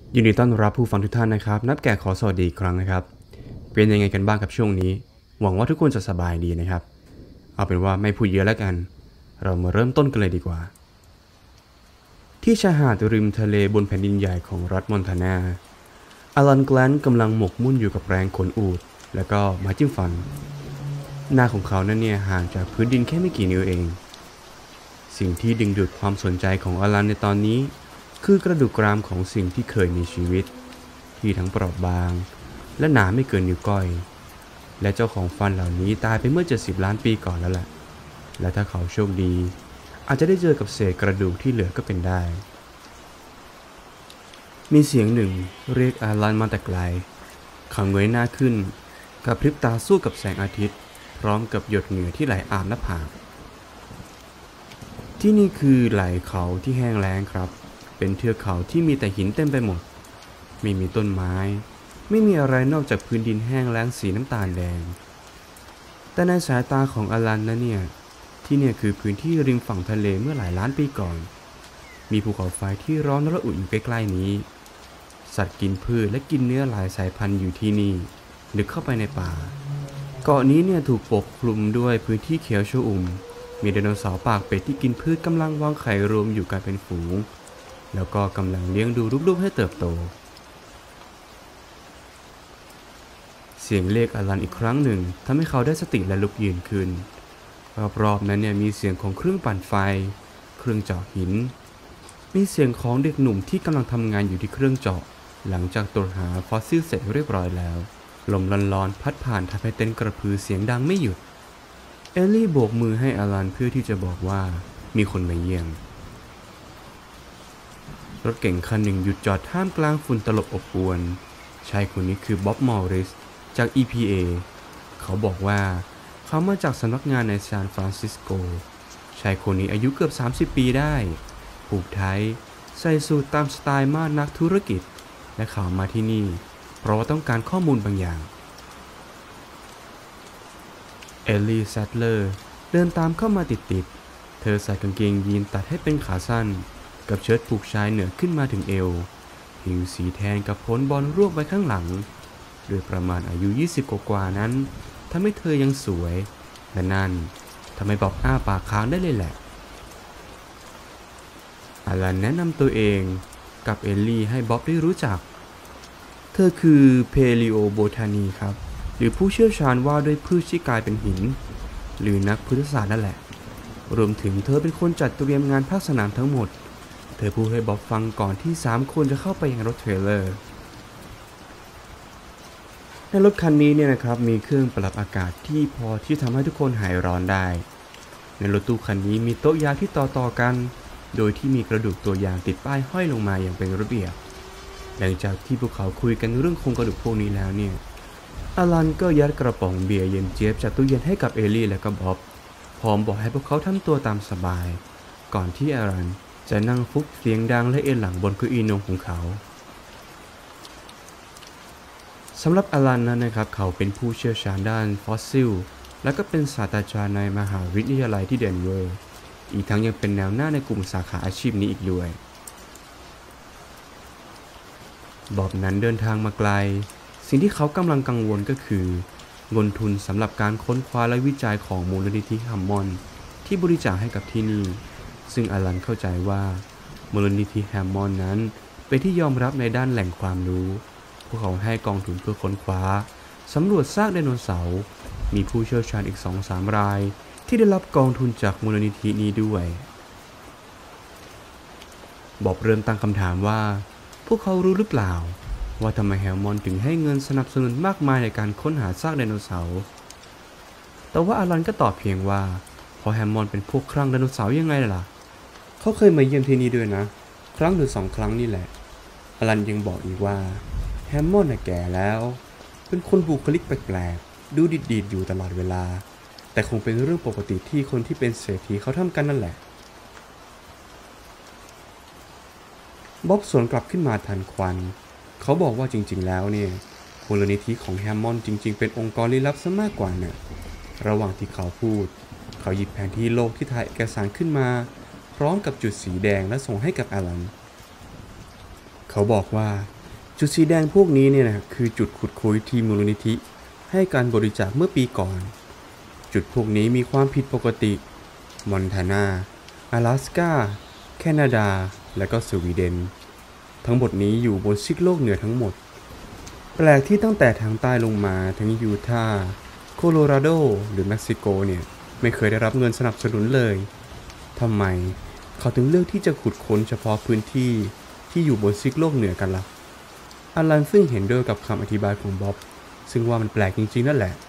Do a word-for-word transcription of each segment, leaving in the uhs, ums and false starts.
ยินดีต้อนรับผู้ฟังทุกท่านนะครับนับแก่ขอสวัสดีอีกครั้งนะครับเป็นยังไงกันบ้างกับช่วงนี้หวังว่าทุกคนจะสบายดีนะครับเอาเป็นว่าไม่พูดเยอะแล้วกันเรามาเริ่มต้นกันเลยดีกว่าที่ชายหาดริมทะเลบนแผ่นดินใหญ่ของรัฐมอนทานาอลันแกลนกำลังหมกมุ่นอยู่กับแรงขนอูฐและก็ไม้จิ้มฟันหน้าของเขานั้นเนี่ยห่างจากพื้นดินแค่ไม่กี่นิ้วเองสิ่งที่ดึงดูดความสนใจของอลันในตอนนี้คือกระดูกกรามของสิ่งที่เคยมีชีวิตที่ทั้งเปราะบางและหนาไม่เกินนิ้วก้อยและเจ้าของฟันเหล่านี้ตายไปเมื่อเจ็ดสิบล้านปีก่อนแล้วแหละและถ้าเขาโชคดีอาจจะได้เจอกับเศษกระดูกที่เหลือก็เป็นได้มีเสียงหนึ่งเรียกอาลันมาแต่ไกลเขาเงยหน้าขึ้นกระพริบตาสู้กับแสงอาทิตย์พร้อมกับหยดเหงื่อที่ไหลอาบหน้าผากที่นี่คือไหล่เขาที่แห้งแล้งครับเป็นเทือกเขาที่มีแต่หินเต็มไปหมดไม่มีต้นไม้ไม่มีอะไรนอกจากพื้นดินแห้งแล้งสีน้ำตาลแดงแต่ในสายตาของอลันนะเนี่ยที่เนี่ยคือพื้นที่ริมฝั่งทะเลเมื่อหลายล้านปีก่อนมีภูเขาไฟที่ร้อนระอุอยู่ใกล้ๆนี้สัตว์กินพืชและกินเนื้อหลายสายพันธุ์อยู่ที่นี่ลึกเข้าไปในป่าเกาะนี้เนี่ยถูกปกคลุมด้วยพื้นที่เขียวชอุ่มมีไดโนเสาร์ปากเป็ดที่กินพืชกำลังวางไข่รวมอยู่กันเป็นฝูงแล้วก็กำลังเลี้ยงดูลูกๆให้เติบโตเสียงเรียกอลันอีกครั้งหนึ่งทำให้เขาได้สติและลุกยืนขึ้นรอบๆนั้นเนี่ยมีเสียงของเครื่องปั่นไฟเครื่องเจาะหินมีเสียงของเด็กหนุ่มที่กำลังทำงานอยู่ที่เครื่องเจาะหลังจากตรวจหาฟอสซิลเสร็จเรียบร้อยแล้วลมร้อนๆพัดผ่านทำให้เต็นท์กระพือเสียงดังไม่หยุดเอลลี่โบกมือให้อลันเพื่อที่จะบอกว่ามีคนมาเยี่ยมรถเก๋งคันหนึ่งหยุดจอดท่ามกลางฝุ่นตลบอบอวนชายคนนี้คือบ๊อบมอร์ริสจาก อี พี เอ เขาบอกว่าเขามาจากสำนักงานในซานฟรานซิสโกชายคนนี้อายุเกือบสามสิบปีได้ผูกไทใส่สูทตามสไตล์มานักธุรกิจและเขามาที่นี่เพราะว่าต้องการข้อมูลบางอย่างเอลลี่แซดเลอร์เดินตามเข้ามาติดๆเธอใส่กางเกงยีนตัดให้เป็นขาสั้นกับเชิ้ตผูกชายเหนือขึ้นมาถึงเอวผิวสีแทนกับพ้นบอลรวบไว้ข้างหลังโดยประมาณอายุยี่สิบกว่าๆนั้นทำให้เธอยังสวยและนั่นทำให้บ๊อบอ้าปากค้างได้เลยแหละอลันแนะนำตัวเองกับเอลลี่ให้บ๊อบได้รู้จักเธอคือเพลิโอโบทานีครับหรือผู้เชี่ยวชาญว่าด้วยพืชที่กลายเป็นหินหรือนักพฤกษศาสตร์นั่นแหละรวมถึงเธอเป็นคนจัดเตรียมงานภาคสนามทั้งหมดเธอพูดให้บ๊อบฟังก่อนที่สามคนจะเข้าไปยังรถเทรลเลอร์ในรถคันนี้เนี่ยนะครับมีเครื่องปรับอากาศที่พอที่ทำให้ทุกคนหายร้อนได้ในรถตู้คันนี้มีโต๊ะยาที่ต่อต่อกันโดยที่มีกระดูกตัวอย่างติดป้ายห้อยลงมาอย่างเป็นระเบียบหลังจากที่พวกเขาคุยกันเรื่องโครงกระดูกพวกนี้แล้วเนี่ยอลันก็ยัดกระป๋องเบียร์เย็นเจี๊ยบจากตู้เย็นให้กับเอลลี่และก็บ๊อบพร้อมบอกให้พวกเขาทำตัวตามสบายก่อนที่อลันจะนั่งฟุบเสียงดังและเอนหลังบนเก้าอี้นมของเขาสำหรับอลันนั้นนะครับเขาเป็นผู้เชี่ยวชาญด้านฟอสซิลและก็เป็นศาสตราจารย์ในมหาวิทยาลัยที่เดนเวอร์อีกทั้งยังเป็นแนวหน้าในกลุ่มสาขาอาชีพนี้อีกด้วยบ๊อบนั้นเดินทางมาไกลสิ่งที่เขากำลังกังวลก็คือเงินทุนสำหรับการค้นคว้าและวิจัยของมูลนิธิฮัมมอนด์ที่บริจาคให้กับที่นี่ซึ่งอลันเข้าใจว่ามูลนิธิแฮมมอนด์นั้นเป็นที่ยอมรับในด้านแหล่งความรู้พวกเขาให้กองทุนเพื่อค้นคว้าสำรวจซากไดโนเสาร์มีผู้เชี่ยวชาญอีก สองถึงสาม รายที่ได้รับกองทุนจากมูลนิธินี้ด้วยบ๊อบเริ่มตั้งคำถามว่าพวกเขารู้หรือเปล่าว่าทำไมแฮมมอนด์ถึงให้เงินสนับสนุนมากมายในการค้นหาซากไดโนเสาร์แต่ว่าอลันก็ตอบเพียงว่าพอแฮมมอนด์เป็นพวกคลั่งไดโนเสาร์ยังไงล่ะเขาเคยมาเยี่ยมที่นี่ด้วยนะครั้งหรือสองครั้งนี่แหละอลันยังบอกอีกว่าแฮมมอนด์น่ะแก่แล้วเป็นคนบุคลิกแปลกๆดูดีๆอยู่ตลอดเวลาแต่คงเป็นเรื่องปกติที่คนที่เป็นเศรษฐีเขาทำกันนั่นแหละบ๊อบสวนกลับขึ้นมาทันควันเขาบอกว่าจริงๆแล้วเนี่ยมูลนิธิของแฮมมอนด์จริงๆเป็นองค์กรลี้ลับซะมากกว่าเนี่ยระหว่างที่เขาพูดเขาหยิบแผนที่โลกที่ถ่ายเอกสารขึ้นมาพร้อมกับจุดสีแดงและส่งให้กับอลันเขาบอกว่าจุดสีแดงพวกนี้เนี่ยนะคือจุดขุดคุยที่มูลนิธิให้การบริจาคเมื่อปีก่อนจุดพวกนี้มีความผิดปกติมอนทานา阿拉สกาแคนาดาและก็สวีเดนทั้งหมดนี้อยู่บนซีกโลกเหนือทั้งหมดแปลกที่ตั้งแต่ทางใต้ลงมาทั้งยูทาห์โคโลราโดหรือเม็กซิโกเนี่ยไม่เคยได้รับเงินสนับสนุนเลยทำไมเขาถึงเลือกที่จะขุดค้นเฉพาะพื้นที่ที่อยู่บนซีกโลกเหนือกันล่ะอลันซึ่งเห็นด้วยกับคำอธิบายของบ๊อบซึ่งว่ามันแปลกจริงๆนั่นแหละ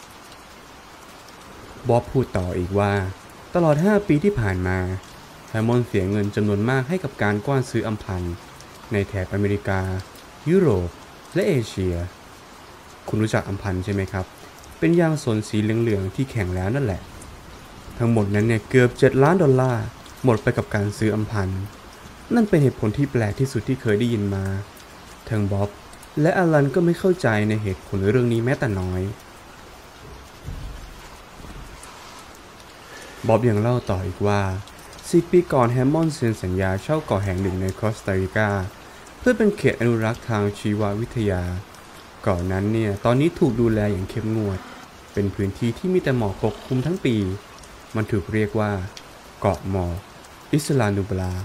บ๊อบพูดต่ออีกว่าตลอดห้าปีที่ผ่านมาแฮมมอนด์เสียเงินจำนวนมากให้กับการกว้านซื้ออำพันธ์ในแถบอเมริกายุโรปและเอเชียคุณรู้จักอำพันธ์ใช่ไหมครับเป็นยางสนสีเหลืองๆที่แข็งแล้วนั่นแหละทั้งหมดนั้นเนี่ยเกือบเจ็ดล้านดอลลาร์หมดไปกับการซื้ออำพันธ์นั่นเป็นเหตุผลที่แปลกที่สุดที่เคยได้ยินมาทั้งบ๊อบและอลันก็ไม่เข้าใจในเหตุผลเรื่องนี้แม้แต่น้อยบ๊อบยังเล่าต่ออีกว่าสิบปีก่อนแฮมมอนด์เซ็นสัญญาเช่าเกาะแห่งหนึ่งในคอสตาริกาเพื่อเป็นเขตอนุรักษ์ทางชีววิทยาเกาะนั้นเนี่ยตอนนี้ถูกดูแลอย่างเข้มงวดเป็นพื้นที่ที่มีแต่หมอกปกคลุมทั้งปีมันถูกเรียกว่าเกาะหมอกอิสลานูบลา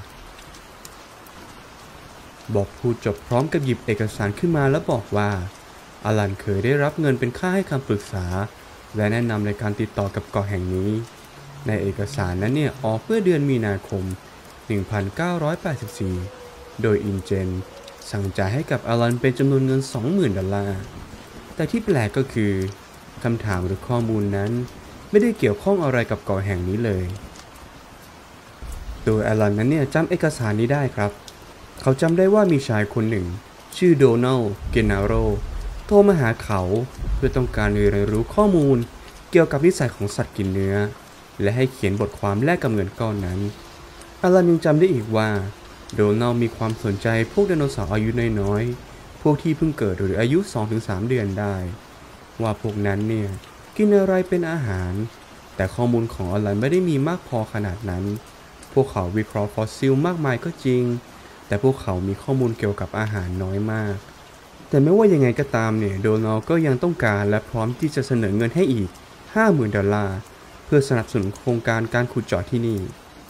บ๊อบพูดจบพร้อมกับหยิบเอกสารขึ้นมาแล้วบอกว่าอลันเคยได้รับเงินเป็นค่าให้คำปรึกษาและแนะนำในการติดต่อกับเกาะแห่งนี้ในเอกสารนั้นเนี่ยออกเมื่อเดือนมีนาคมหนึ่งพันเก้าร้อยแปดสิบสี่โดยอินเจนสั่งจ่ายให้กับอลันเป็นจำนวนเงิน สองหมื่น ดอลลาร์แต่ที่แปลกก็คือคำถามหรือข้อมูลนั้นไม่ได้เกี่ยวข้องอะไรกับเกาะแห่งนี้เลยโดยอลันนั้นเนี่ยจำเอกสารนี้ได้ครับเขาจำได้ว่ามีชายคนหนึ่งชื่อโดนัลด์ เกนาโรโทรมาหาเขาเพื่อต้องการเรียนรู้ข้อมูลเกี่ยวกับนิสัยของสัตว์กินเนื้อและให้เขียนบทความแลกกับเงินก้อนนั้นอลันยังจำได้อีกว่าโดนัลด์มีความสนใจพวกไดโนเสาร์อายุน้อยๆพวกที่เพิ่งเกิดหรืออายุ สองถึงสาม เดือนได้ว่าพวกนั้นเนี่ยกินอะไรเป็นอาหารแต่ข้อมูลของอลันไม่ได้มีมากพอขนาดนั้นพวกเขาวิเคราะห์ฟอสซิลมากมายก็จริงแต่พวกเขามีข้อมูลเกี่ยวกับอาหารน้อยมากแต่ไม่ว่ายังไงก็ตามเนี่ยโดนัลด์ก็ยังต้องการและพร้อมที่จะเสนอเงินให้อีก ห้าหมื่น ดอลลาร์เพื่อสนับสนุนโครงการการขุดเจาะที่นี่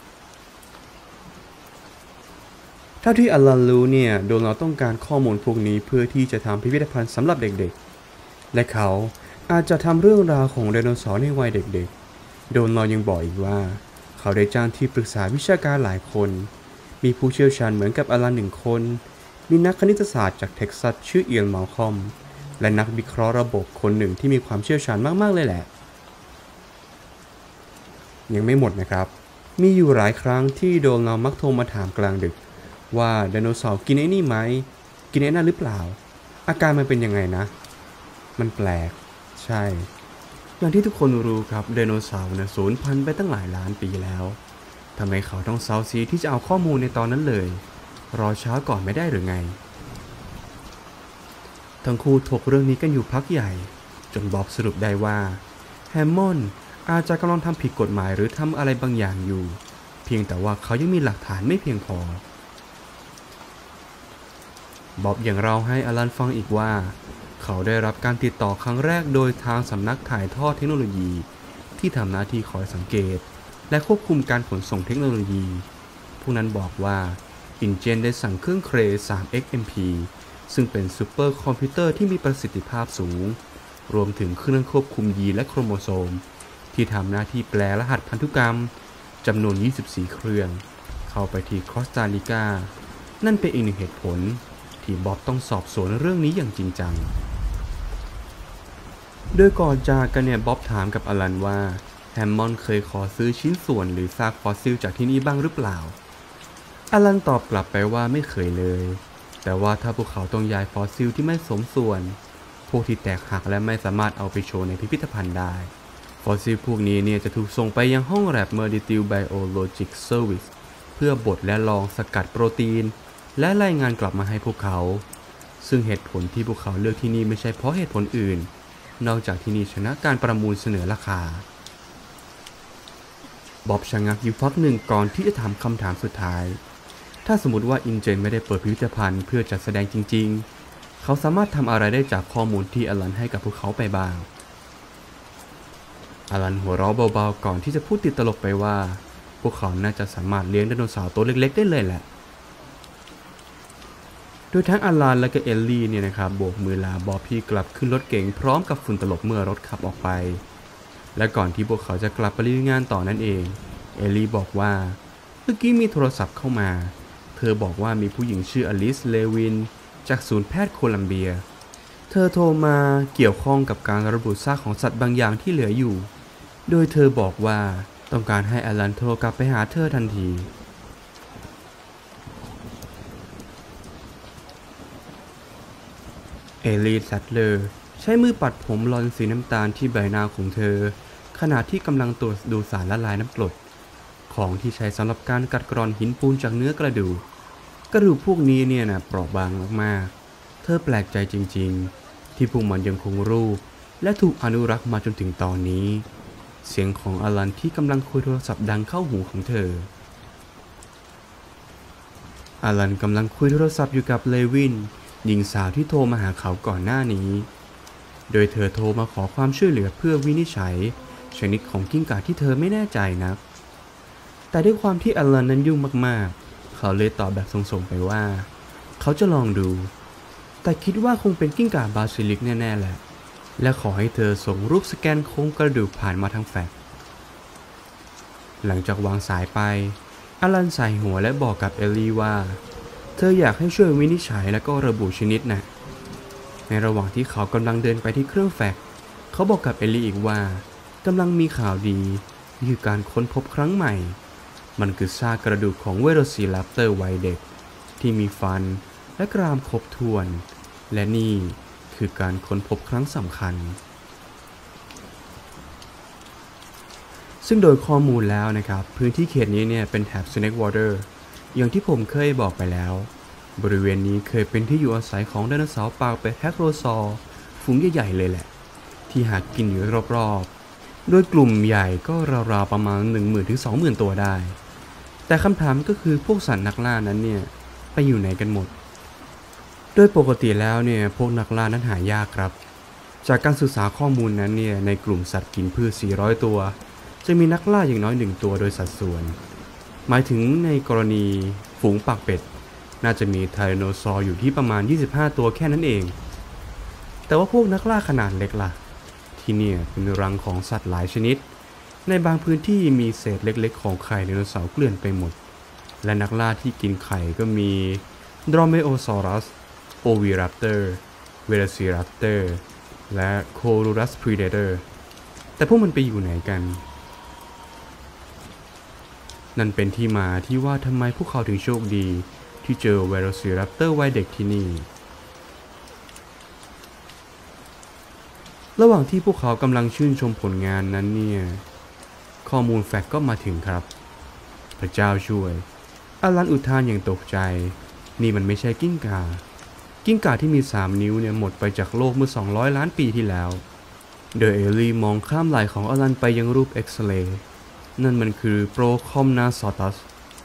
เท่าที่อลันรู้เนี่ยโดนัลด์ต้องการข้อมูลพวกนี้เพื่อที่จะทำพิพิธภัณฑ์สำหรับเด็กๆและเขาอาจจะทำเรื่องราวของไดโนเสาร์ในวัยเด็กๆโดนัลด์ยังบอกอีกว่าเขาได้จ้างที่ปรึกษาวิชาการหลายคนมีผู้เชี่ยวชาญเหมือนกับอลันหนึ่งคนมีนักคณิตศาสตร์จากเท็กซัสชื่อเอียน มัลคอมและนักวิเคราะห์ระบบคนหนึ่งที่มีความเชี่ยวชาญมากๆเลยแหละยังไม่หมดนะครับมีอยู่หลายครั้งที่โดนัลด์มักโทรมาถามกลางดึกว่าไดโนเสาร์กินไอ้นี่ไหมกินไอ้นั่นหรือเปล่าอาการมันเป็นยังไงนะมันแปลกใช่อย่างที่ทุกคนรู้ครับไดโนเสาร์เนี่ยสูญพันธุ์ไปตั้งหลายล้านปีแล้วทำไมเขาต้องเซาซีที่จะเอาข้อมูลในตอนนั้นเลยรอช้าก่อนไม่ได้หรือไงทั้งคู่ถกเรื่องนี้กันอยู่พักใหญ่จนบ๊อบสรุปได้ว่าแฮมมอนด์อาจจะกำลังทำผิดกฎหมายหรือทำอะไรบางอย่างอยู่เพียงแต่ว่าเขายังมีหลักฐานไม่เพียงพอบ๊อบยังเล่าให้อลันฟังอีกว่าเขาได้รับการติดต่อครั้งแรกโดยทางสำนักถ่ายทอดเทคโนโลยีที่ทำหน้าที่คอยสังเกตและควบคุมการขนส่งเทคโนโลยีผู้นั้นบอกว่าอินเจนได้สั่งเครื่องเคร ทรี เอ็กซ์ เอ็ม พี ซึ่งเป็นซูเปอร์คอมพิวเตอร์ที่มีประสิทธิภาพสูงรวมถึงเครื่องควบคุมยีนและโครโมโซมที่ทำหน้าที่แปลรหัสพันธุกรรมจำนวนยี่สิบสี่เครื่องเข้าไปที่คอสตาริกานั่นเป็นอีกหนึ่งเหตุผลที่บ๊อบต้องสอบสวนเรื่องนี้อย่างจริงจังโดยก่อนจากกันเนี่ยบ๊อบถามกับอลันว่าแฮมมอนด์เคยขอซื้อชิ้นส่วนหรือซากฟอสซิลจากที่นี่บ้างหรือเปล่าอลันตอบกลับไปว่าไม่เคยเลยแต่ว่าถ้าพวกเขาต้องย้ายฟอสซิลที่ไม่สมส่วนพวกที่แตกหักและไม่สามารถเอาไปโชว์ในพิพิธภัณฑ์ได้ฟอสซิลพวกนี้เนี่ยจะถูกส่งไปยังห้องแลบ Molecular Biologics Service เพื่อบดและลองสกัดโปรตีนและรายงานกลับมาให้พวกเขาซึ่งเหตุผลที่พวกเขาเลือกที่นี่ไม่ใช่เพราะเหตุผลอื่นนอกจากที่นี่ชนะการประมูลเสนอราคาบ๊อบชะงักอยู่พักหนึ่งก่อนที่จะถามคำถามสุดท้ายถ้าสมมติว่าอินเจนไม่ได้เปิดพิพิธภัณฑ์เพื่อจัดแสดงจริงเขาสามารถทำอะไรได้จากข้อมูลที่อลันให้กับพวกเขาไปบ้างอลันหัวเราะเบาๆก่อนที่จะพูดติดตลกไปว่าพวกเขาน่าจะสามารถเลี้ยงไดโนเสาร์ตัวเล็กๆได้เลยแหละโดยทั้งอลันและก็เอลลี่เนี่ยนะครับโบกมือลาบอบบี้กลับขึ้นรถเก๋งพร้อมกับฝุ่นตลบเมื่อรถขับออกไปและก่อนที่พวกเขาจะกลับไปลุยงานต่อนั่นเองเอลลี่บอกว่าเมื่อกี้มีโทรศัพท์เข้ามาเธอบอกว่ามีผู้หญิงชื่ออลิสเลวินจากศูนย์แพทย์โคลัมเบียเธอโทรมาเกี่ยวข้องกับการระบุซากของสัตว์บางอย่างที่เหลืออยู่โดยเธอบอกว่าต้องการให้อลันโทรกลับไปหาเธอทันทีเอลีแซดเลอร์ใช้มือปัดผมลอนสีน้ำตาลที่ใบหน้าของเธอขณะที่กำลังตรวจดูสารละลายน้ำกรดของที่ใช้สำหรับการกัดกร่อนหินปูนจากเนื้อกระดูกกระดูกพวกนี้เนี่ยนะเปราะบางมากๆเธอแปลกใจจริงๆที่พวกมันยังคงรูปและถูกอนุรักษ์มาจนถึงตอนนี้เสียงของอลันที่กำลังคุยโทรศัพท์ดังเข้าหูของเธออลันกำลังคุยโทรศัพท์อยู่กับเลวินหญิงสาวที่โทรมาหาเขาก่อนหน้านี้โดยเธอโทรมาขอความช่วยเหลือเพื่อวินิจฉัยชนิดของกิ้งก่าที่เธอไม่แน่ใจนักแต่ด้วยความที่อลันนั้นยุ่งมากๆเขาเลยตอบแบบส่งๆไปว่าเขาจะลองดูแต่คิดว่าคงเป็นกิ้งก่าบาซิลิกแน่ๆแหละและขอให้เธอส่งรูปสแกนโครงกระดูกผ่านมาทางแฟกซ์หลังจากวางสายไปอลันใส่หัวและบอกกับเอลลี่ว่าเธออยากให้ช่วยวินิจฉัยและก็ระบุชนิดนะในระหว่างที่เขากำลังเดินไปที่เครื่องแฟกซ์เขาบอกกับเอลลี่อีกว่ากำลังมีข่าวดีนี่คือการค้นพบครั้งใหม่มันคือซากกระดูกของเวโรซีราปเตอร์วัยเด็กที่มีฟันและกรามครบถ้วนและนี่คือการค้นพบครั้งสำคัญซึ่งโดยข้อมูลแล้วนะครับพื้นที่เขตนี้เนี่ยเป็นแถบ Snake Water อย่างที่ผมเคยบอกไปแล้วบริเวณนี้เคยเป็นที่อยู่อาศัยของไดโนเสาร์ปากเป็ดแฮกโรซอร์ฝูงใหญ่ๆเลยแหละที่หากินอยู่รอบๆโดยกลุ่มใหญ่ก็ราวๆประมาณ หนึ่งหมื่น ถึง สองหมื่น ตัวได้แต่คำถามก็คือพวกสัตว์นักล่านั้นเนี่ยไปอยู่ไหนกันหมดโดยปกติแล้วเนี่ยพวกนักล่านั้นหายากครับจากการศึกษาข้อมูลนั้นเนี่ยในกลุ่มสัตว์กินพืชสี่ร้อยตัวจะมีนักล่าอย่างน้อยหนึ่งตัวโดยสัดส่วนหมายถึงในกรณีฝูงปากเป็ดน่าจะมีไทแรโนซอร์อยู่ที่ประมาณยี่สิบห้าตัวแค่นั้นเองแต่ว่าพวกนักล่าขนาดเล็กล่ะที่เนี่ยเป็นรังของสัตว์หลายชนิดในบางพื้นที่มีเศษเล็กๆของไข่ไดโนเสาร์เกลื่อนไปหมดและนักล่าที่กินไข่ก็มีดรอเมโอซอรัสโอวิรัปเตอร์เวโรซีรัปเตอร์และโครูรัสพรีเดเตอร์แต่พวกมันไปอยู่ไหนกันนั่นเป็นที่มาที่ว่าทำไมพวกเขาถึงโชคดีที่เจอเวโรซีรัปเตอร์วัยเด็กที่นี่ระหว่างที่พวกเขากำลังชื่นชมผลงานนั้นเนี่ยข้อมูลแฟกต์ก็มาถึงครับพระเจ้าช่วยอลันอุทานอย่างตกใจนี่มันไม่ใช่กิ้งก่ากิ้งก่าที่มีสามนิ้วเนี่ยหมดไปจากโลกเมื่อสองร้อยล้านปีที่แล้วโดยเอลลี่มองข้ามไหล่ของอลันไปยังรูปเอ็กซเรย์นั่นมันคือโปรคอมนาซอตัส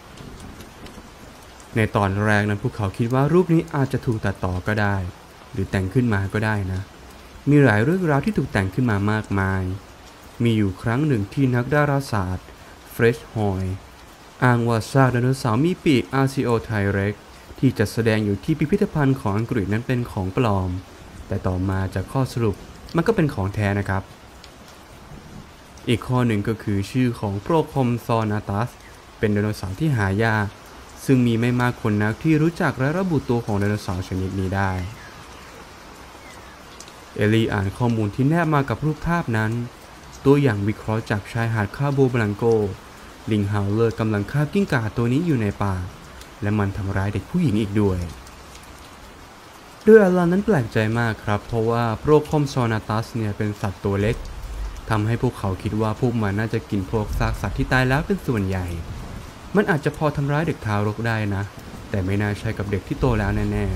ในตอนแรกนั้นพวกเขาคิดว่ารูปนี้อาจจะถูกตัดต่อก็ได้หรือแต่งขึ้นมาก็ได้นะมีหลายเรื่องราวที่ถูกแต่งขึ้นมามากมายมีอยู่ครั้งหนึ่งที่นักดาราศาสตร์เฟรชฮอยอ้างว่าซากไดโนเสาร์มีปีกอาร์ซิโอไทเร็กที่จัดแสดงอยู่ที่พิพิธภัณฑ์ของอังกฤษนั้นเป็นของปลอมแต่ต่อมาจากข้อสรุปมันก็เป็นของแท้นะครับอีกข้อหนึ่งก็คือชื่อของโปรคอมซอนาตัสเป็นไดโนเสาร์ที่หายากซึ่งมีไม่มากคนนักที่รู้จักและระบุตัวของไดโนเสาร์ชนิดนี้ได้เอลลี่อ่านข้อมูลที่แนบมากับรูปภาพนั้นตัวอย่างวิเคราะห์จากชายหาดคาโบบลังโกลิงฮาวเลอร์กำลังฆ่ากิ้งก่าตัวนี้อยู่ในป่าและมันทำร้ายเด็กผู้หญิงอีกด้วยโดยอลันนั้นแปลกใจมากครับเพราะว่าโปรคอมซอนาตัสเนี่ยเป็นสัตว์ตัวเล็กทำให้พวกเขาคิดว่าพวกมันน่าจะกินพวกซากสัตว์ที่ตายแล้วเป็นส่วนใหญ่มันอาจจะพอทำร้ายเด็กทารกได้นะแต่ไม่น่าใช่กับเด็กที่โตแล้วแน่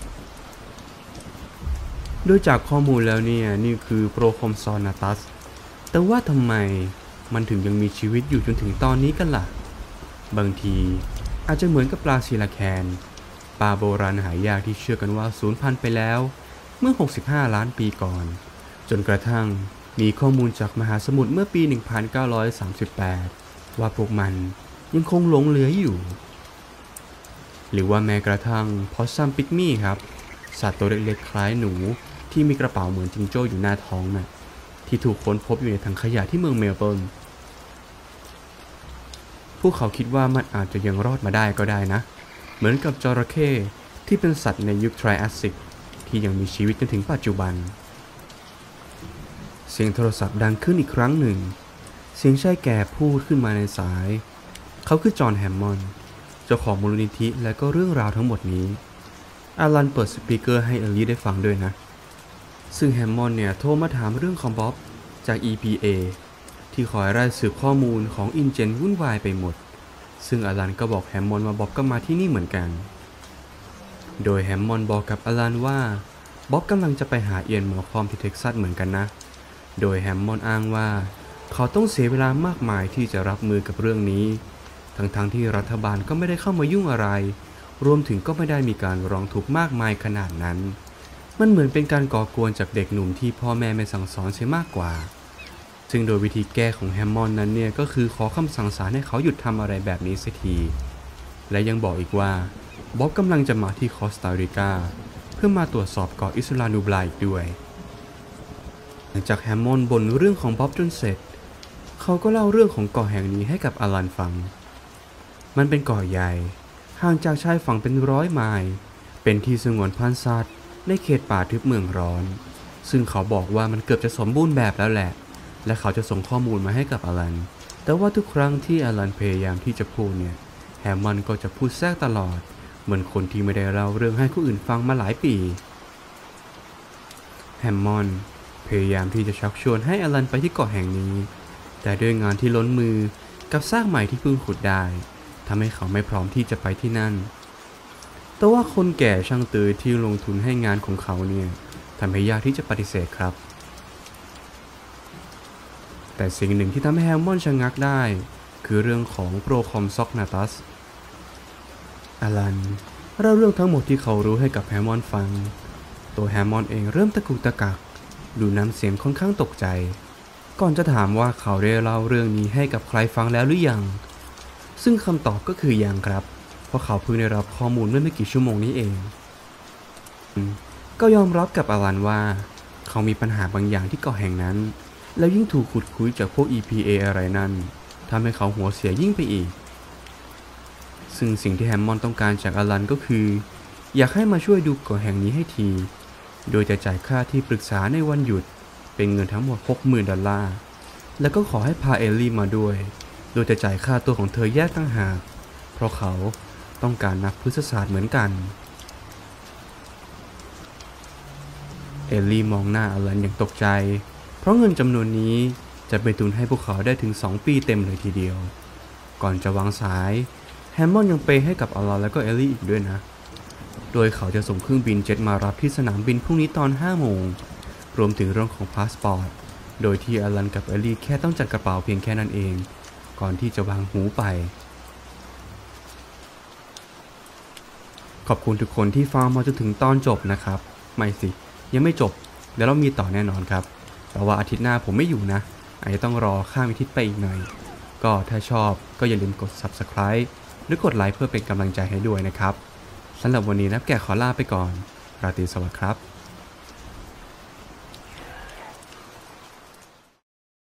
ๆโดยจากข้อมูลแล้วเนี่ยนี่คือโปรคอมซอนาตัสแต่ว่าทำไมมันถึงยังมีชีวิตอยู่จนถึงตอนนี้กันล่ะบางทีอาจจะเหมือนกับปลาซีลาแคนปลาโบราณหายากที่เชื่อกันว่าสูญพันธุ์ไปแล้วเมื่อหกสิบห้าล้านปีก่อนจนกระทั่งมีข้อมูลจากมหาสมุทรเมื่อปี หนึ่งพันเก้าร้อยสามสิบแปด ว่าพวกมันยังคงหลงเหลืออยู่หรือว่าแม้กระทั่งพอสซัมปิกมี่ครับสัตว์ตัวเล็กๆคล้ายหนูที่มีกระเป๋าเหมือนจิงโจ้อยู่หน้าท้องน่ะที่ถูกค้นพบอยู่ในถังขยะที่เมืองเมลเบิร์นพวกเขาคิดว่ามันอาจจะยังรอดมาได้ก็ได้นะเหมือนกับจระเข้ที่เป็นสัตว์ในยุคไทรแอสซิกที่ยังมีชีวิตจนถึงปัจจุบันเสียงโทรศัพท์ดังขึ้นอีกครั้งหนึ่งเสียงชายแก่พูดขึ้นมาในสายเขาคือจอห์นแฮมมอนด์เจ้าของมูลนิธิและก็เรื่องราวทั้งหมดนี้อารันเปิดสปีกเกอร์ให้เอลลี่ได้ฟังด้วยนะซึ่งแฮมมอนด์เนี่ยโทรมาถามเรื่องของบ๊อบจาก อี พี เอ ที่คอยไล่สืบข้อมูลของอินเจนวุ่นวายไปหมดซึ่งอารันก็บอกแฮมมอนด์ว่าบ๊อบก็มาที่นี่เหมือนกันโดยแฮมมอนด์บอกกับอารันว่าบ๊อบกำลังจะไปหาเอียนมอลคอมที่เท็กซัสเหมือนกันนะโดยแฮมมอนด์อ้างว่าเขาต้องเสียเวลามากมายที่จะรับมือกับเรื่องนี้ทั้งๆ ท, ที่รัฐบาลก็ไม่ได้เข้ามายุ่งอะไรรวมถึงก็ไม่ได้มีการร้องทุกข์มากมายขนาดนั้นมันเหมือนเป็นการก่อกวนจากเด็กหนุ่มที่พ่อแม่ไม่สั่งสอนเสียมากกว่าซึ่งโดยวิธีแก้ของแฮมมอนด์นั้นเนี่ยก็คือขอคำสั่งศาลให้เขาหยุดทำอะไรแบบนี้เสียทีและยังบอกอีกว่าบ๊อบกำลังจะมาที่คอสตาริกาเพื่อมาตรวจสอบเกาะอิสลานูบลาอีกด้วยหลังจากแฮมมอนด์บ่นเรื่องของบ๊อบจนเสร็จเขาก็เล่าเรื่องของเกาะแห่งนี้ให้กับอารันฟังมันเป็นเกาะใหญ่ห่างจากชายฝั่งเป็นร้อยไมล์เป็นที่สงวนพันธุ์สัตว์ในเขตป่าทึบเมืองร้อนซึ่งเขาบอกว่ามันเกือบจะสมบูรณ์แบบแล้วแหละและเขาจะส่งข้อมูลมาให้กับอารันแต่ว่าทุกครั้งที่อารันพยายามที่จะพูดเนี่ยแฮมมอนด์ก็จะพูดแทรกตลอดเหมือนคนที่ไม่ได้เล่าเรื่องให้คนอื่นฟังมาหลายปีแฮมมอนด์พยายามที่จะชักชวนให้อารันไปที่เกาะแห่งนี้แต่ด้วยงานที่ล้นมือกับซากใหม่ที่เพิ่งขุดได้ทำให้เขาไม่พร้อมที่จะไปที่นั่นแต่ว่าคนแก่ช่างตือที่ลงทุนให้งานของเขาเนี่ยทำให้ยากที่จะปฏิเสธครับแต่สิ่งหนึ่งที่ทำให้แฮมมอนด์ชะงักได้คือเรื่องของโปรคอมซอกนาตัสอารันเล่าเรื่องทั้งหมดที่เขารู้ให้กับแฮมมอนด์ฟังตัวแฮมมอนด์เองเริ่มตะกุกตะกักดูน้ำเสียงค่อนข้างตกใจก่อนจะถามว่าเขาได้เล่าเรื่องนี้ให้กับใครฟังแล้วหรือยังซึ่งคำตอบก็คือยังครับเพราะเขาเพิ่งได้รับข้อมูลเมื่อไม่กี่ชั่วโมงนี้เองก็ยอมรับกับอารันว่าเขามีปัญหาบางอย่างที่เกาะแห่งนั้นแล้วยิ่งถูกขุดคุยจากพวก อี พี เอ อะไรนั่นทำให้เขาหัวเสียยิ่งไปอีกซึ่งสิ่งที่แฮมมอนด์ต้องการจากอารันก็คืออยากให้มาช่วยดูเกาะแห่งนี้ให้ทีโดยจะจ่ายค่าที่ปรึกษาในวันหยุดเป็นเงินทั้งหมด หกหมื่น ดอลลาร์แล้วก็ขอให้พาเอลลี่มาด้วยโดยจะจ่ายค่าตัวของเธอแยกต่างหากเพราะเขาต้องการนักพฤกษศาสตร์เหมือนกันเอลลี่มองหน้าอารันอย่างตกใจเพราะเงินจำนวนนี้จะเป็นทุนให้พวกเขาได้ถึงสองปีเต็มเลยทีเดียวก่อนจะวางสายแฮมมอนด์ยังเปย์ให้กับอารันและก็เอลลี่อีกด้วยนะโดยเขาจะส่งเครื่องบินเจ็ตมารับที่สนามบินพรุ่งนี้ตอนห้าโมงรวมถึงเรื่องของพาสปอร์ตโดยที่อารันกับเอลลี่แค่ต้องจัดกระเป๋าเพียงแค่นั้นเองก่อนที่จะวางหูไปขอบคุณทุกคนที่ฟังมาจนถึงตอนจบนะครับไม่สิยังไม่จบเดี๋ยวเรามีต่อแน่นอนครับแต่ว่าอาทิตย์หน้าผมไม่อยู่นะอาจจะต้องรอข้ามอาทิตย์ไปอีกหน่อยก็ถ้าชอบก็อย่าลืมกด ซับสไครบ์ หรือกดไลค์เพื่อเป็นกำลังใจให้ด้วยนะครับสำหรับวันนี้นับแกะขอลาไปก่อนราตรีสวัสดิ์ครับ